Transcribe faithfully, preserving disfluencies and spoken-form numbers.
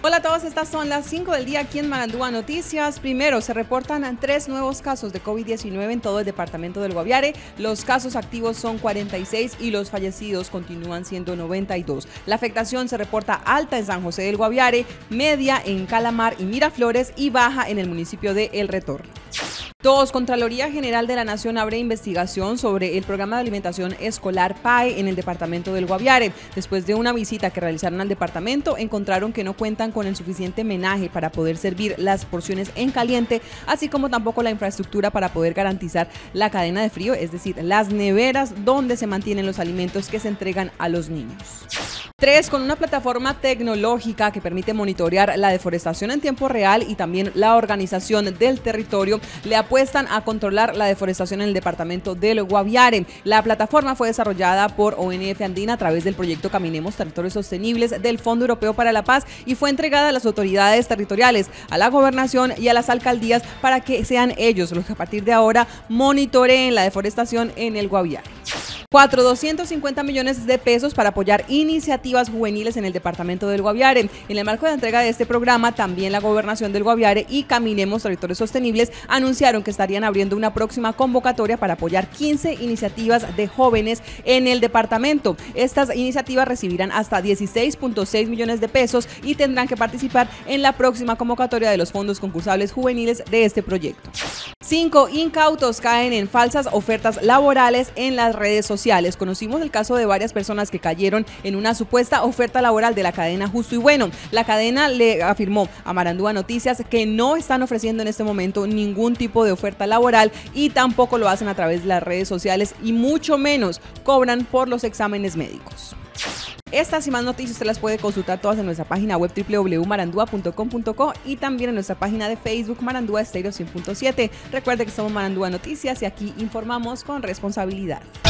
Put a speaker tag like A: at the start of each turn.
A: Hola a todos, estas son las cinco del día aquí en Marandúa Noticias. Primero, se reportan tres nuevos casos de COVID diecinueve en todo el departamento del Guaviare. Los casos activos son cuarenta y seis y los fallecidos continúan siendo noventa y dos. La afectación se reporta alta en San José del Guaviare, media en Calamar y Miraflores y baja en el municipio de El Retorno. Dos, Contraloría General de la Nación abre investigación sobre el programa de alimentación escolar P A E en el departamento del Guaviare. Después de una visita que realizaron al departamento, encontraron que no cuentan con el suficiente menaje para poder servir las porciones en caliente, así como tampoco la infraestructura para poder garantizar la cadena de frío, es decir, las neveras donde se mantienen los alimentos que se entregan a los niños. Tres, Con una plataforma tecnológica que permite monitorear la deforestación en tiempo real y también la organización del territorio, le apuestan a controlar la deforestación en el departamento del Guaviare. La plataforma fue desarrollada por O N F Andina a través del proyecto Caminemos Territorios Sostenibles del Fondo Europeo para la Paz y fue entregada a las autoridades territoriales, a la gobernación y a las alcaldías para que sean ellos los que a partir de ahora monitoreen la deforestación en el Guaviare. Cuatro, doscientos cincuenta millones de pesos para apoyar iniciativas juveniles en el departamento del Guaviare. En el marco de la entrega de este programa, también la Gobernación del Guaviare y Caminemos Territorios Sostenibles anunciaron que estarían abriendo una próxima convocatoria para apoyar quince iniciativas de jóvenes en el departamento. Estas iniciativas recibirán hasta dieciséis punto seis millones de pesos y tendrán que participar en la próxima convocatoria de los fondos concursables juveniles de este proyecto. Cinco, Incautos caen en falsas ofertas laborales en las redes sociales. Conocimos el caso de varias personas que cayeron en una supuesta oferta laboral de la cadena Justo y Bueno. La cadena le afirmó a Marandúa Noticias que no están ofreciendo en este momento ningún tipo de oferta laboral y tampoco lo hacen a través de las redes sociales y mucho menos cobran por los exámenes médicos. Estas y más noticias usted las puede consultar todas en nuestra página web doble u doble u doble u punto marandua punto com punto co y también en nuestra página de Facebook Marandúa Estéreo cien punto siete. Recuerde que somos Marandúa Noticias y aquí informamos con responsabilidad.